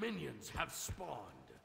Minions have spawned.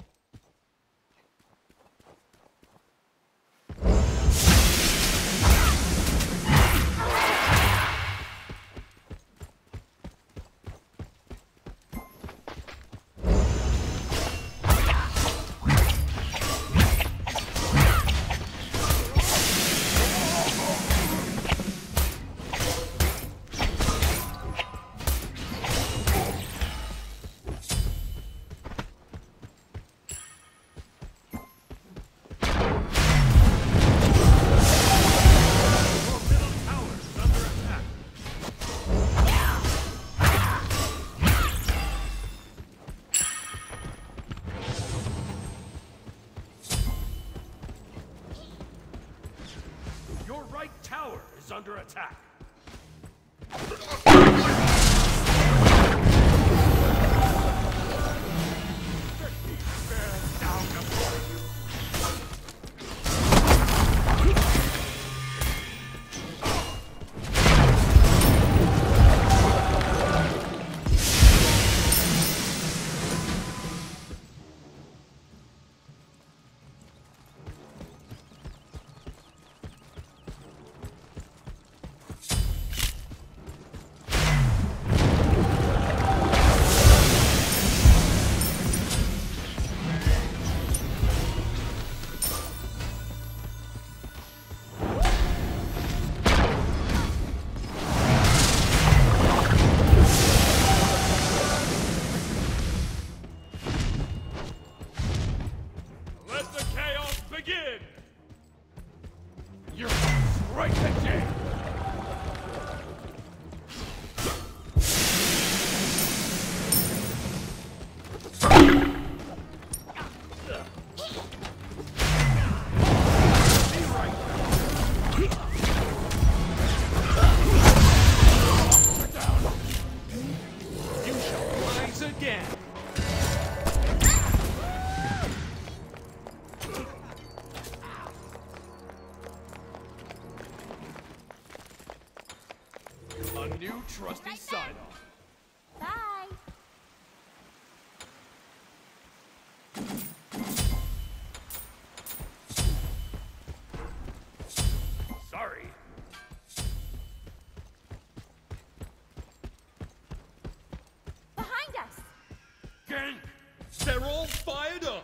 Your right tower is under attack. You're right to jail! You shall rise again! A new trusty sign-off. Bye. Sorry. Behind us. Gang! They're all fired up!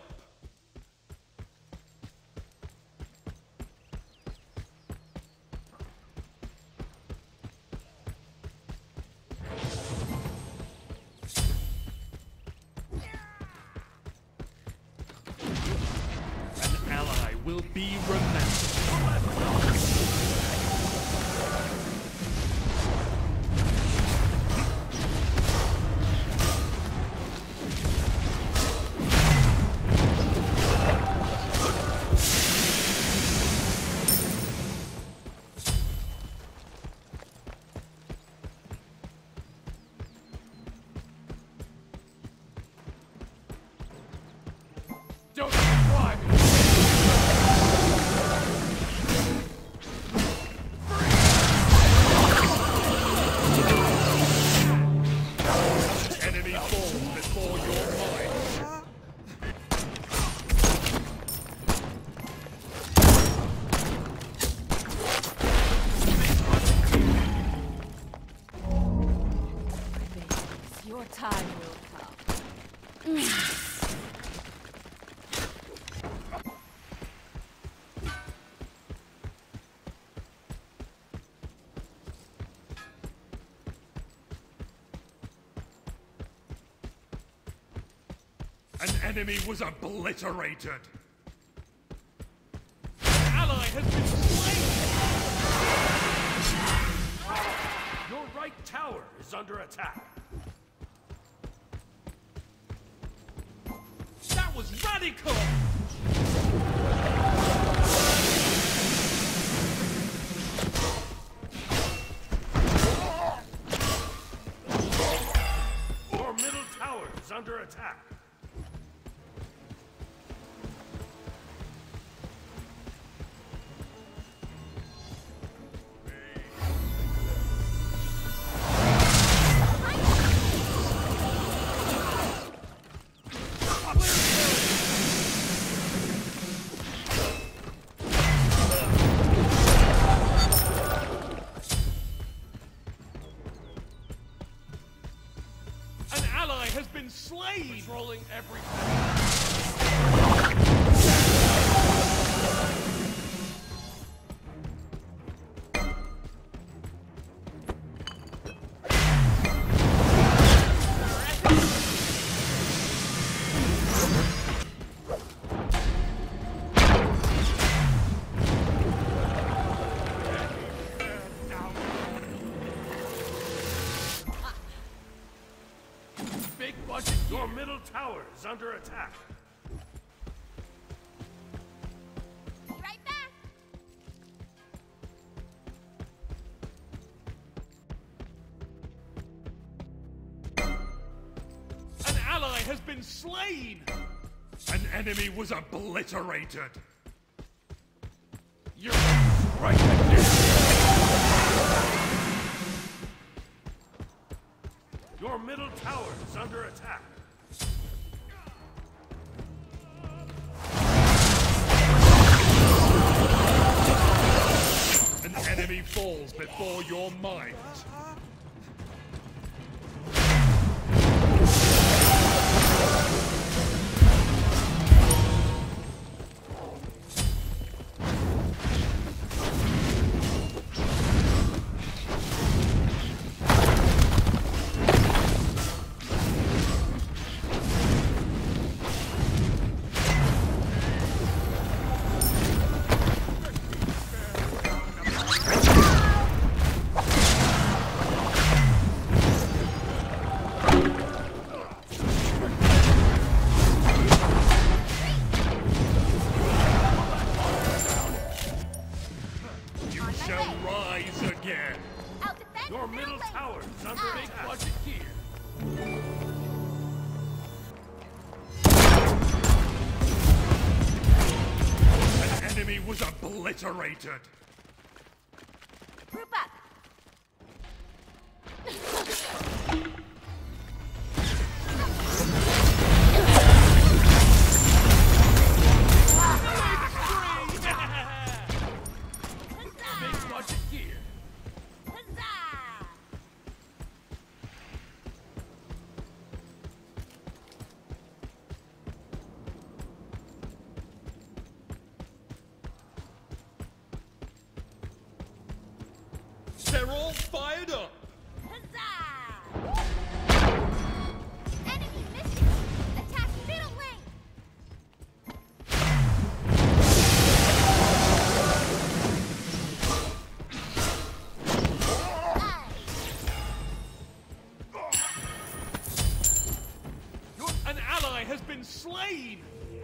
An ally will be remembered. Don't try me! Enemy fall before your mind. Your time will come. An enemy was obliterated. An ally has been slain. Your right tower is under attack. That was radical. Your middle tower is under attack. Pulling every big budget. Your middle tower is under attack. Right back. An ally has been slain! An enemy was obliterated! You're right again! Your middle tower is under attack. An enemy falls before your might. Your middle tower is under attack. Budget here. An enemy was obliterated. Group up. Big budget here. They're all fired up! Huzzah! Enemy missing! Attack middle lane! An ally has been slain!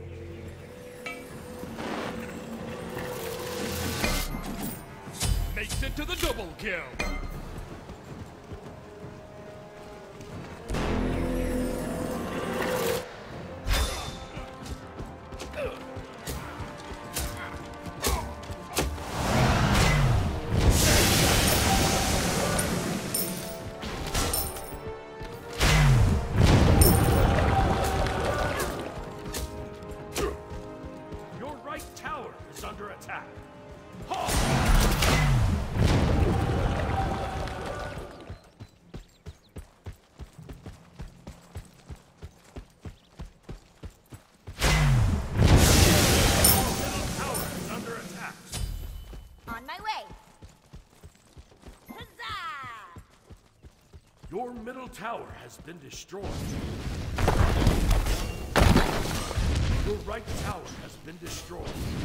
Makes it to the double kill! Your right tower is under attack. On my way! Huzzah! Your middle tower has been destroyed. Your right tower has been destroyed.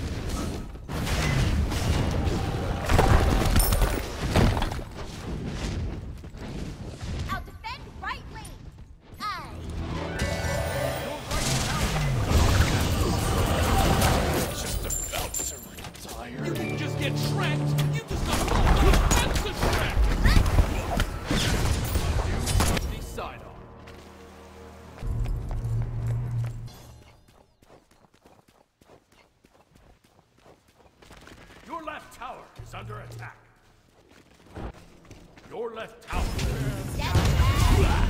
I'll defend right lane! Aye! Your right tower is just about to retire. You can just get shreked. You just got that's the shrek. You decide on. Your left tower is under attack. Your left tower. Step back!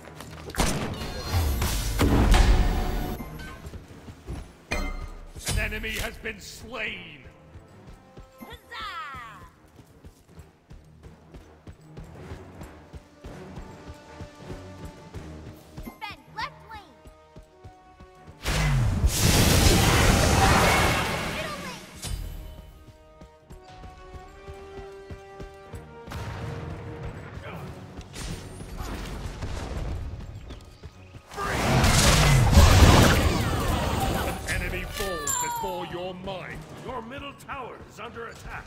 An enemy has been slain. Huzzah! Defend left lane. Middle lane. An enemy falls before your mind. Your middle tower is under attack.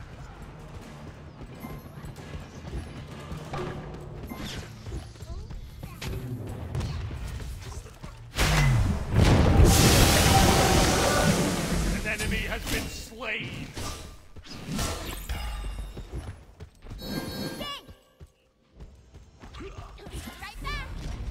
An enemy has been slain. Ding! Right back.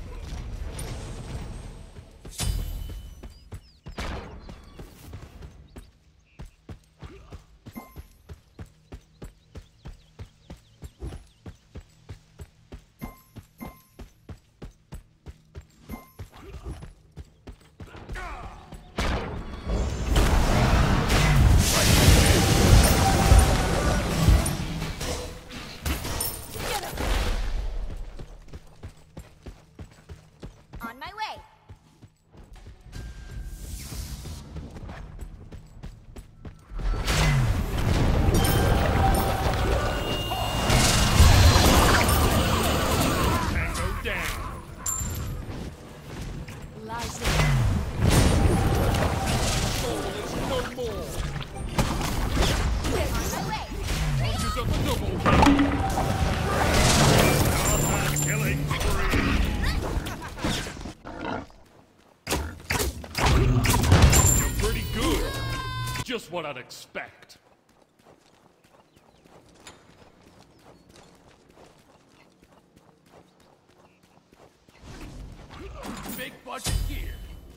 On my way. Tango down. Soul is no more. On my way. Punches of a double kill. Outside killing spree. You're pretty good. Just what I'd expect. Big budget gear.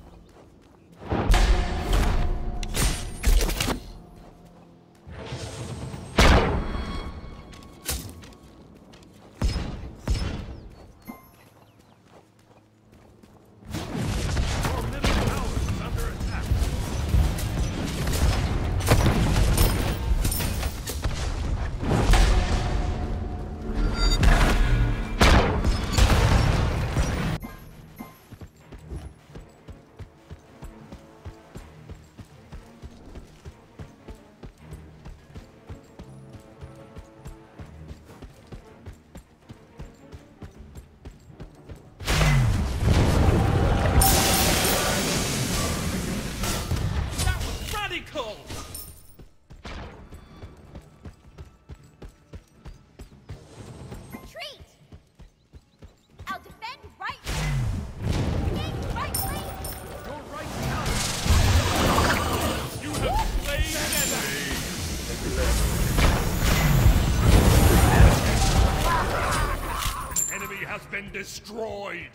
Your middle tower is under attack. That was radical. Retreat. I'll defend right lane. Ding, right lane. Your right tower. You have slain an enemy. An enemy has been destroyed.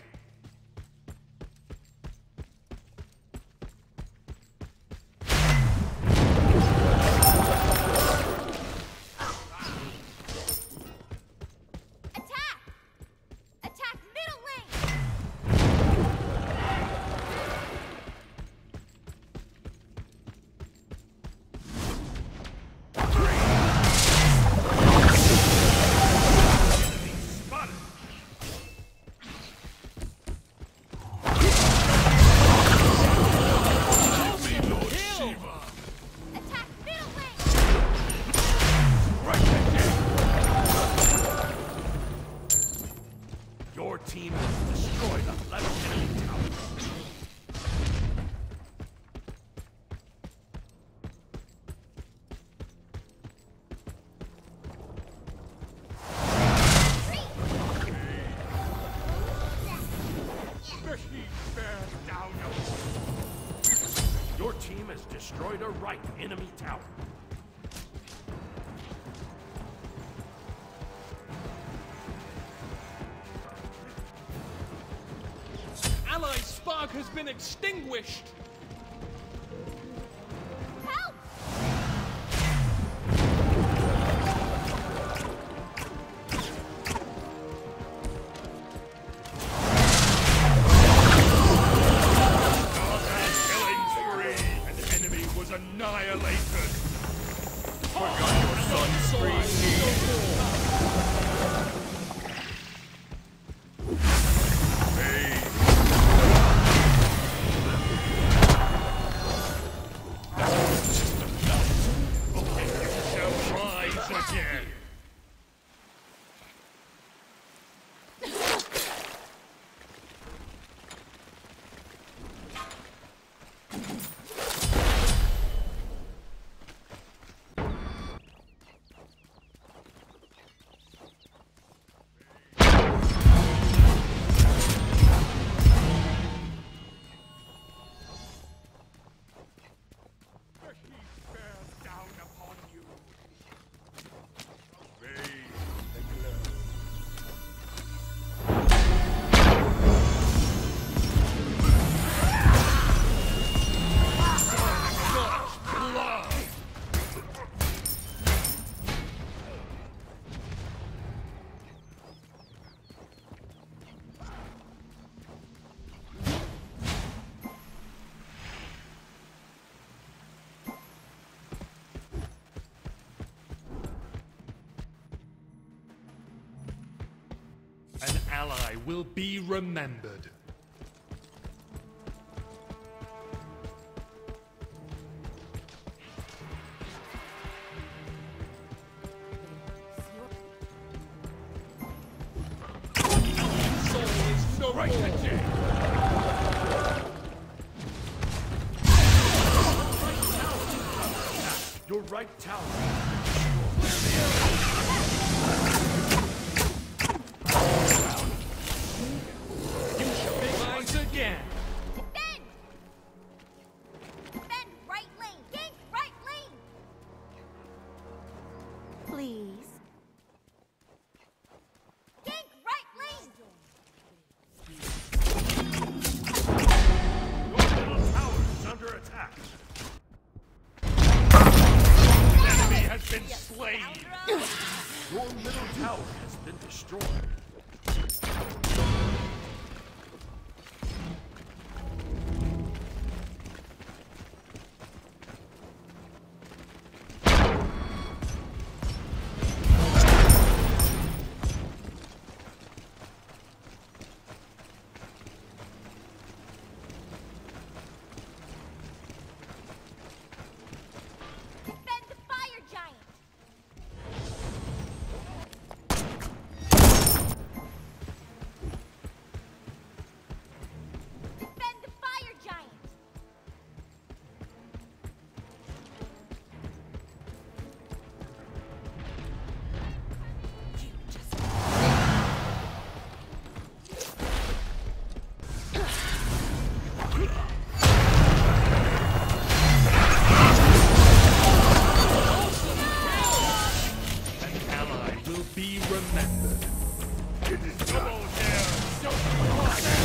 Attack. Attack middle lane. Enemy spotted. Attack middle lane. Right again. Your team has destroyed a left enemy tower. The heat bears down Your team has destroyed a right enemy tower. Ally spark has been extinguished. Help. Killing spree. An enemy was annihilated. ally will be remembered. Soul is no Right more. to Jay. Your right tower. You shall be Rise again. Defend! Defend right lane! Gank right lane! Please. Gank right lane! Your middle tower is under attack. Enemy has been slain. Your middle tower has been destroyed. Defend the fire giant! Defend the fire giant! An ally will be remembered. It is double kill.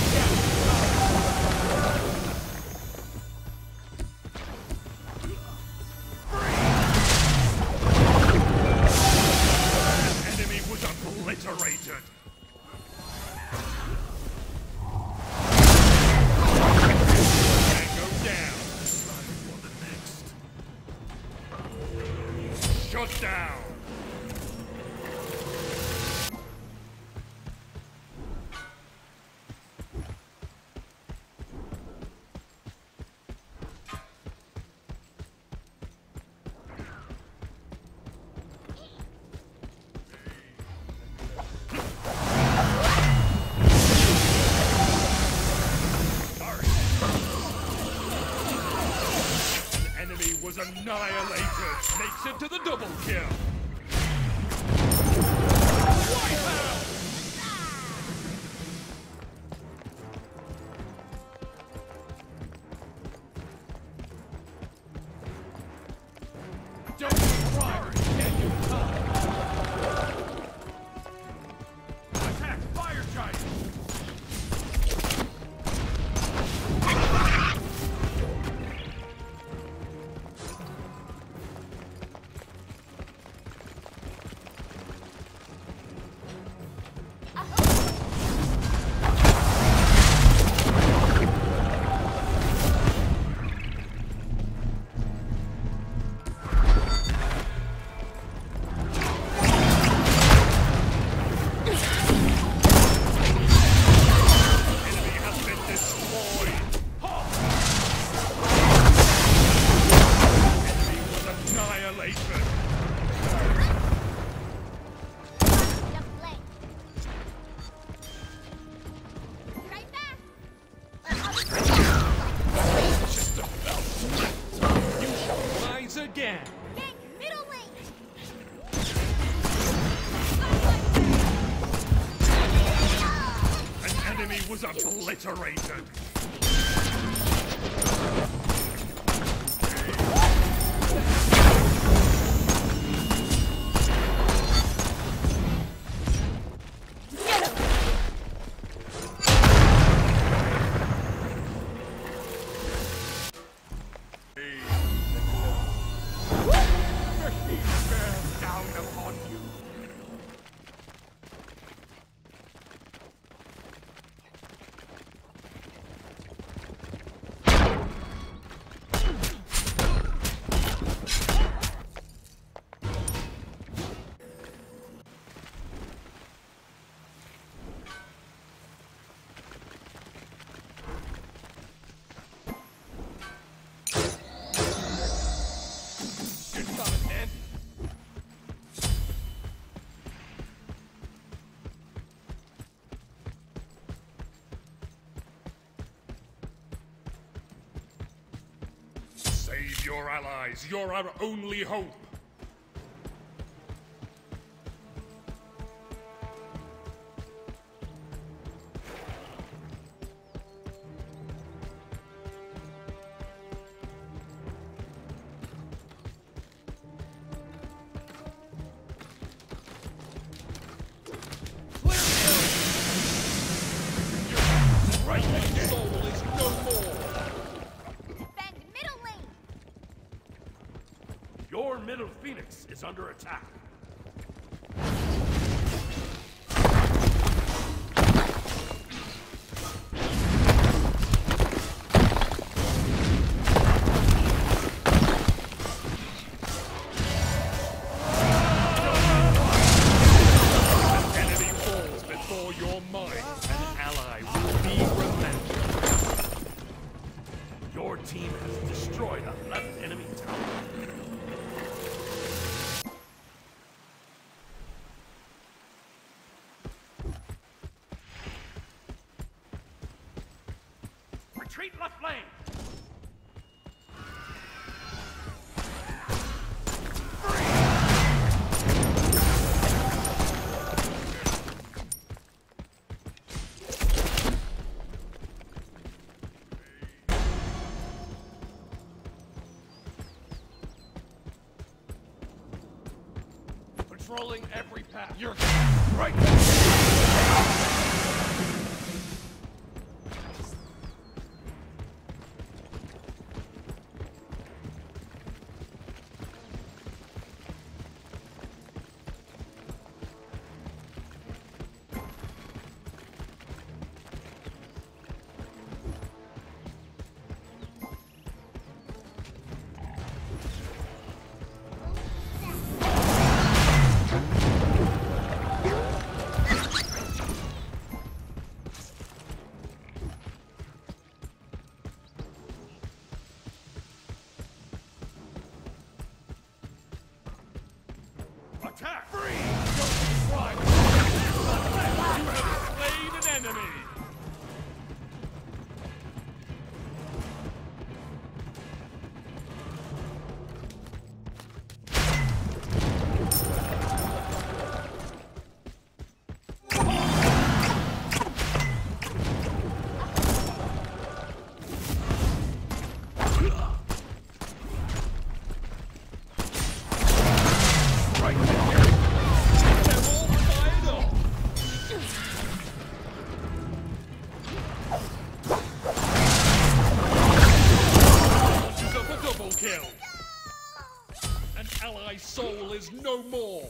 An enemy was obliterated. Tango down. For the next. Shut down. Sorry. An enemy was annihilated. Makes it to the double kill. Wipe out. Don't try to get you caught. Attack fire giant. Enemy has been destroyed. Enemy was annihilated. Just lane. Right back! Just about. You shall rise again. Gank middle lane! An enemy was obliterated. Bears down upon you. Your allies, you're our only hope. Your middle Phoenix is under attack. An enemy falls before your might. An ally will be remembered. Your team has destroyed a left enemy tower. Retreat left lane! Patrolling every path. You're right there! Attack! Free! Don't try! You have slain an enemy! Kill. An ally soul is no more.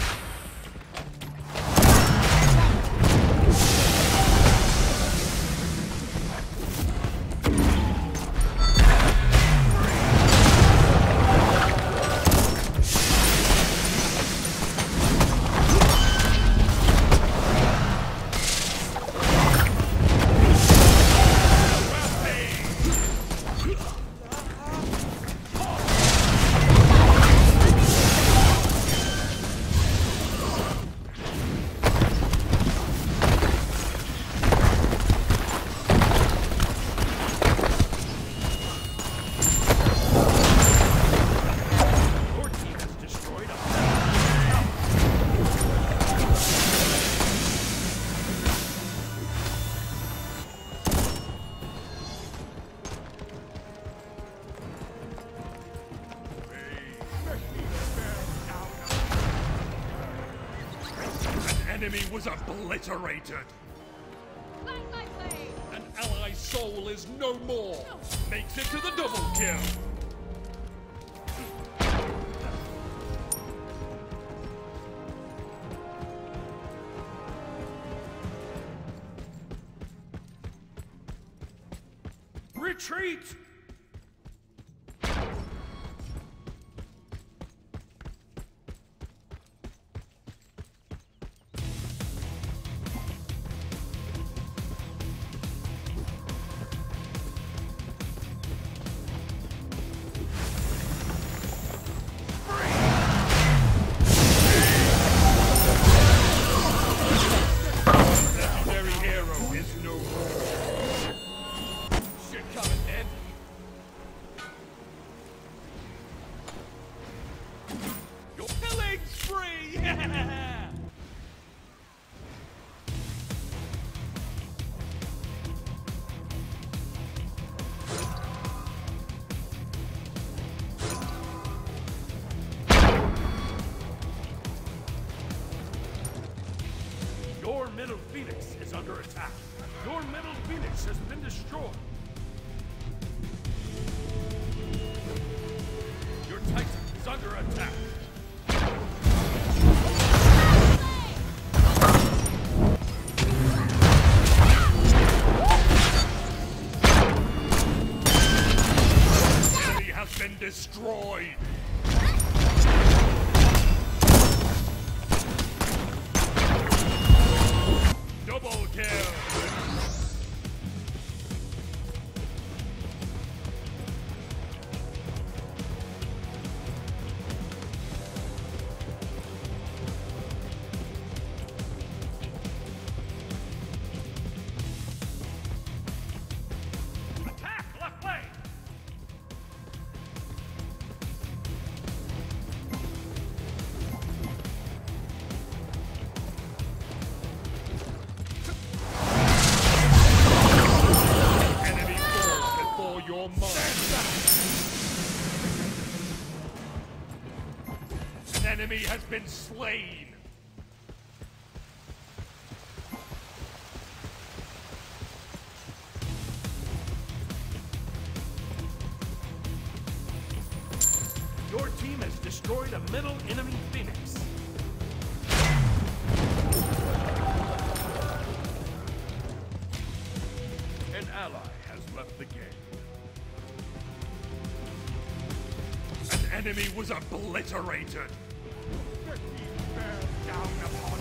Enemy was obliterated. An ally soul is no more. Makes it to the double kill. Retreat! Legendary hero is no more. Shit coming, man. middle phoenix is under attack. Your middle phoenix has been destroyed. Your titan is under attack. Enemy has been destroyed. Double kill! Attack left lane! Enemy falls before your mind. An enemy has been slain. Your team has destroyed a middle enemy phoenix. An ally has left the game. An enemy was obliterated. The team bears down upon